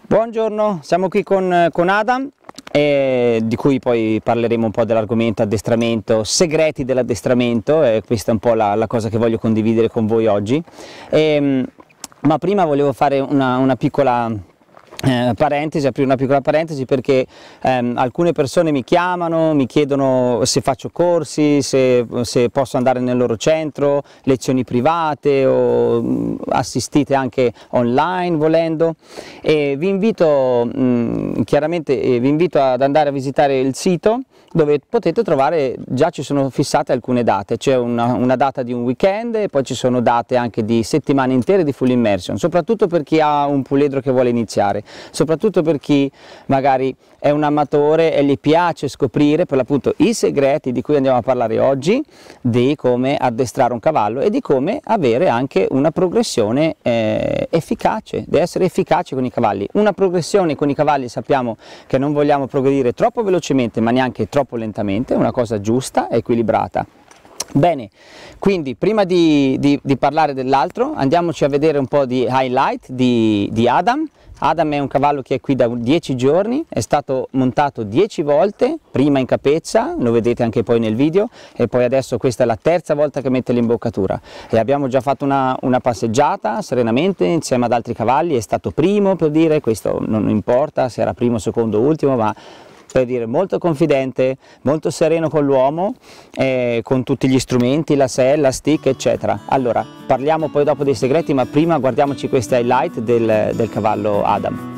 Buongiorno, siamo qui con Adam, di cui poi parleremo un po' dell'argomento addestramento, segreti dell'addestramento, e questa è un po' la cosa che voglio condividere con voi oggi. Ma prima volevo fare una piccola aprire una piccola parentesi perché alcune persone mi chiamano, mi chiedono se faccio corsi, se posso andare nel loro centro, lezioni private o assistite anche online volendo, e vi invito vi invito ad andare a visitare il sito, dove potete trovare, già ci sono fissate alcune date, c'è una data di un weekend e poi ci sono date anche di settimane intere di full immersion, soprattutto per chi ha un puledro che vuole iniziare, soprattutto per chi magari è un amatore e gli piace scoprire per l'appunto i segreti di cui andiamo a parlare oggi, di come addestrare un cavallo e di come avere anche una progressione efficace, di essere efficaci con i cavalli. Una progressione con i cavalli, sappiamo che non vogliamo progredire troppo velocemente ma neanche troppo lentamente, è una cosa giusta e equilibrata. Bene, quindi prima di parlare dell'altro andiamoci a vedere un po' di highlight di Adam. Adam è un cavallo che è qui da 10 giorni, è stato montato 10 volte, prima in capezza, lo vedete anche poi nel video, e poi adesso questa è la terza volta che mette l'imboccatura, e abbiamo già fatto una passeggiata serenamente insieme ad altri cavalli, è stato primo, per dire, questo non importa se era primo, secondo, ultimo, ma per dire molto confidente, molto sereno con l'uomo, con tutti gli strumenti, la sella, stick eccetera. Allora parliamo poi dopo dei segreti, ma prima guardiamoci questi highlight del cavallo Adam.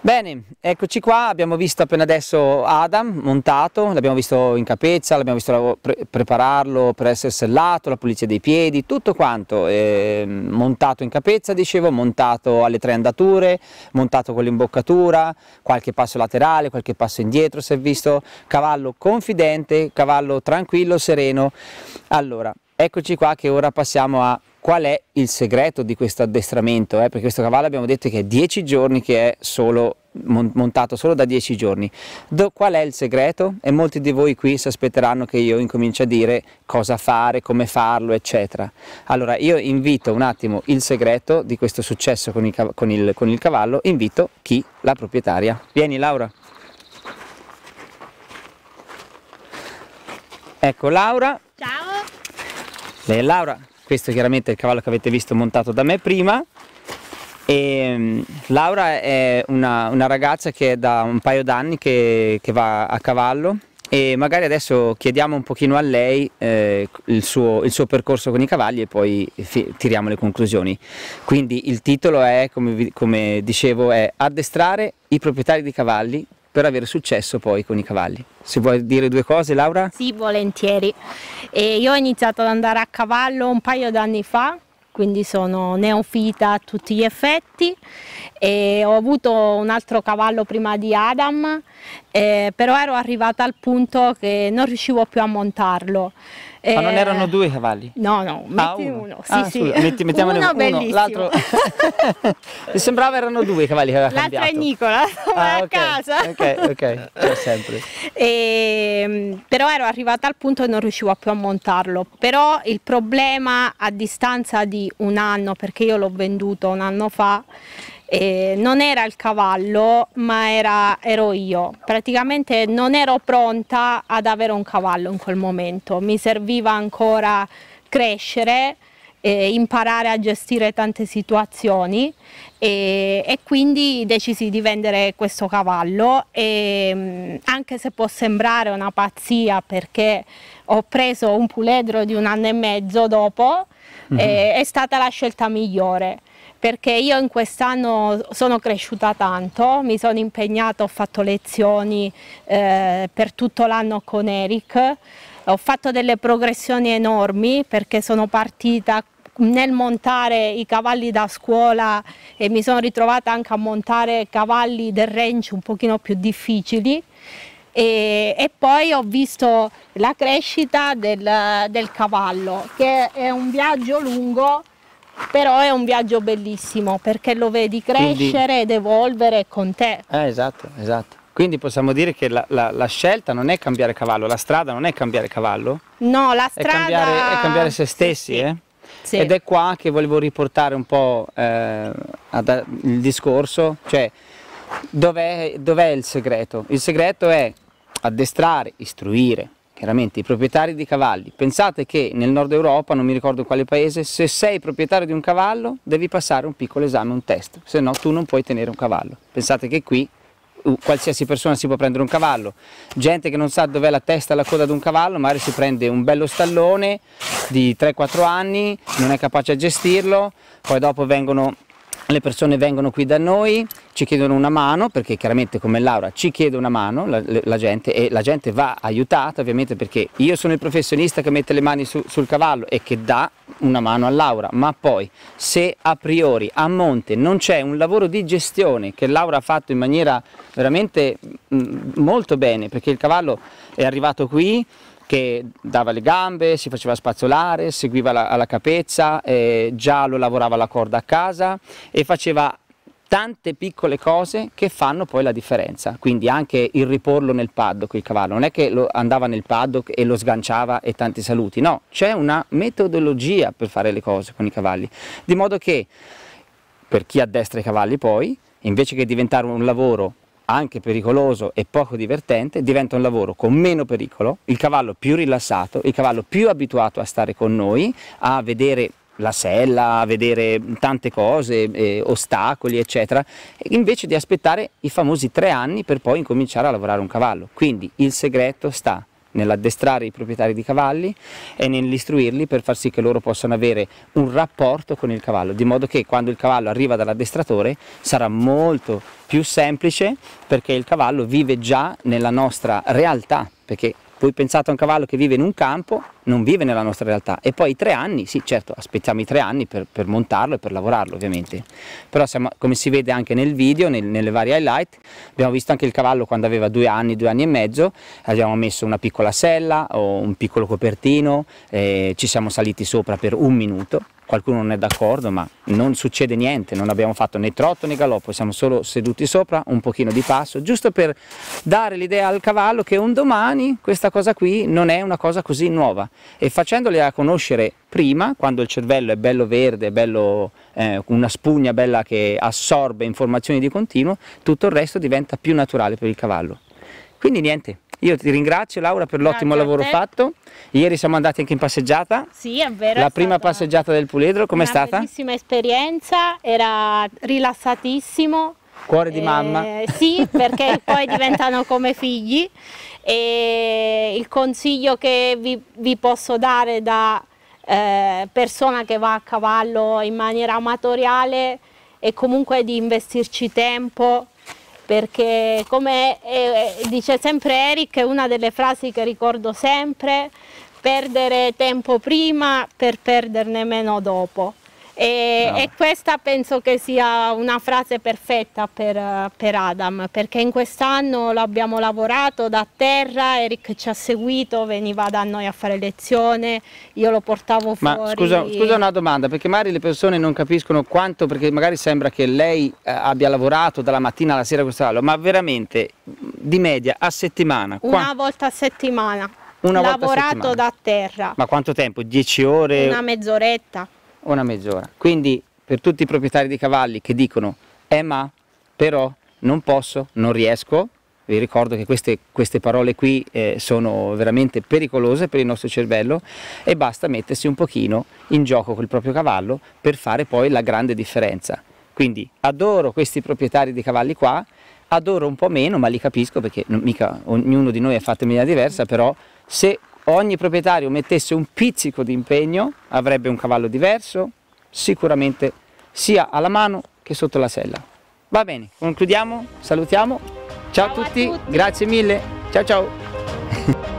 Bene, eccoci qua, abbiamo visto appena adesso Adam montato, l'abbiamo visto in capezza, l'abbiamo visto prepararlo per essere sellato, la pulizia dei piedi, tutto quanto, montato in capezza, dicevo, montato alle 3 andature, montato con l'imboccatura, qualche passo laterale, qualche passo indietro si è visto, cavallo confidente, cavallo tranquillo, sereno. Allora, eccoci qua che ora passiamo a qual è il segreto di questo addestramento, perché questo cavallo abbiamo detto che è 10 giorni che è solo montato solo da 10 giorni. Qual è il segreto? E molti di voi qui si aspetteranno che io incominci a dire cosa fare, come farlo, eccetera. Allora io invito un attimo il segreto di questo successo con il cavallo, invito chi? La proprietaria. Vieni Laura. Ecco Laura. Ciao. Lei è Laura. Questo chiaramente è il cavallo che avete visto montato da me prima, e Laura è una ragazza che è da un paio d'anni che va a cavallo, e magari adesso chiediamo un pochino a lei il suo percorso con i cavalli e poi tiriamo le conclusioni. Quindi il titolo è, come dicevo, è addestrare i proprietari di cavalli per avere successo poi con i cavalli. Si vuoi dire due cose, Laura? Sì, volentieri. Io ho iniziato ad andare a cavallo un paio d'anni fa, quindi sono neofita a tutti gli effetti, e ho avuto un altro cavallo prima di Adam, però ero arrivata al punto che non riuscivo più a montarlo. Ma non erano due cavalli? No, no, metti uno. Sì, sì. Mettiamone uno uno, bellissimo. l'altro. Mi sembrava erano due cavalli che aveva cambiato. L'altro è Nicola, va a casa. Ok, c'è sempre. Però ero arrivata al punto che non riuscivo più a montarlo. Però il problema a distanza di un anno, perché io l'ho venduto un anno fa, non era il cavallo, ma ero io. Praticamente non ero pronta ad avere un cavallo in quel momento, mi serviva ancora crescere, imparare a gestire tante situazioni, e quindi decisi di vendere questo cavallo, anche se può sembrare una pazzia, perché ho preso un puledro di un anno e mezzo dopo, è stata la scelta migliore. Perché io in quest'anno sono cresciuta tanto, mi sono impegnata, ho fatto lezioni per tutto l'anno con Eric, ho fatto delle progressioni enormi, perché sono partita nel montare i cavalli da scuola e mi sono ritrovata anche a montare cavalli del range un pochino più difficili, e poi ho visto la crescita del cavallo, che è un viaggio lungo, però è un viaggio bellissimo, perché lo vedi crescere ed evolvere con te. Esatto. Quindi possiamo dire che la scelta non è cambiare cavallo, la strada non è cambiare cavallo? No, la strada è cambiare se stessi, sì. Sì. Ed è qua che volevo riportare un po' il discorso, cioè dov'è il segreto? Il segreto è addestrare, istruire chiaramente i proprietari di cavalli. Pensate che nel nord Europa, non mi ricordo quale paese, se sei proprietario di un cavallo devi passare un piccolo esame, un test, se no tu non puoi tenere un cavallo. Pensate che qui qualsiasi persona si può prendere un cavallo, gente che non sa dov'è la testa e la coda di un cavallo, magari si prende un bello stallone di 3-4 anni, non è capace a gestirlo, poi dopo le persone vengono qui da noi, ci chiedono una mano, perché chiaramente come Laura ci chiede una mano la gente, e la gente va aiutata ovviamente, perché io sono il professionista che mette le mani sul cavallo e che dà una mano a Laura, ma poi se a priori a monte non c'è un lavoro di gestione che Laura ha fatto in maniera veramente molto bene, perché il cavallo è arrivato qui che dava le gambe, si faceva spazzolare, seguiva alla capezza, già lo lavorava la corda a casa e faceva tante piccole cose che fanno poi la differenza. Quindi anche il riporlo nel paddock, il cavallo, non è che andava nel paddock e lo sganciava e tanti saluti, no, c'è una metodologia per fare le cose con i cavalli, di modo che per chi addestra i cavalli poi, invece che diventare un lavoro anche pericoloso e poco divertente, diventa un lavoro con meno pericolo, il cavallo più rilassato, il cavallo più abituato a stare con noi, a vedere la sella, a vedere tante cose, ostacoli eccetera, invece di aspettare i famosi 3 anni per poi incominciare a lavorare un cavallo. Quindi il segreto sta nell'addestrare i proprietari di cavalli e nell'istruirli per far sì che loro possano avere un rapporto con il cavallo, di modo che quando il cavallo arriva dall'addestratore sarà molto più semplice, perché il cavallo vive già nella nostra realtà, perché voi pensate a un cavallo che vive in un campo, non vive nella nostra realtà, e poi i 3 anni, sì certo, aspettiamo i 3 anni per montarlo e per lavorarlo ovviamente, però come si vede anche nel video, nelle varie highlight, abbiamo visto anche il cavallo quando aveva 2 anni, 2 anni e mezzo, abbiamo messo una piccola sella o un piccolo copertino, ci siamo saliti sopra per 1 minuto, qualcuno non è d'accordo, ma non succede niente, non abbiamo fatto né trotto né galoppo, siamo solo seduti sopra, un pochino di passo, giusto per dare l'idea al cavallo che un domani questa cosa qui non è una cosa così nuova, e facendole a conoscere prima, quando il cervello è bello verde, è bello, una spugna bella che assorbe informazioni di continuo, tutto il resto diventa più naturale per il cavallo. Quindi niente. Io ti ringrazio Laura per l'ottimo lavoro fatto. Ieri siamo andati anche in passeggiata. Sì, è vero. La prima passeggiata del puledro, com'è stata? Una bellissima esperienza, era rilassatissimo. Cuore di mamma. Sì, perché poi diventano come figli. E il consiglio che vi posso dare da persona che va a cavallo in maniera amatoriale è comunque di investirci tempo, perché come dice sempre Eric, è una delle frasi che ricordo sempre: perdere tempo prima per perderne meno dopo. E questa penso che sia una frase perfetta per Adam, perché in quest'anno l'abbiamo lavorato da terra, Eric ci ha seguito, veniva da noi a fare lezione, io lo portavo fuori. Ma scusa una domanda, perché magari le persone non capiscono quanto, perché magari sembra che lei abbia lavorato dalla mattina alla sera questo cavallo, ma veramente di media a settimana? Una volta a settimana, lavorato da terra. Ma quanto tempo? 10 ore? Una mezz'oretta. Una mezz'ora. Quindi per tutti i proprietari di cavalli che dicono ma, però, non posso, non riesco, vi ricordo che queste parole qui sono veramente pericolose per il nostro cervello, e basta mettersi un pochino in gioco col proprio cavallo per fare poi la grande differenza. Quindi adoro questi proprietari di cavalli qua, adoro un po' meno, ma li capisco, perché mica ognuno di noi è fatto in maniera diversa, però se ogni proprietario mettesse un pizzico di impegno avrebbe un cavallo diverso, sicuramente sia alla mano che sotto la sella. Va bene, concludiamo, salutiamo, ciao a tutti, grazie mille, ciao ciao!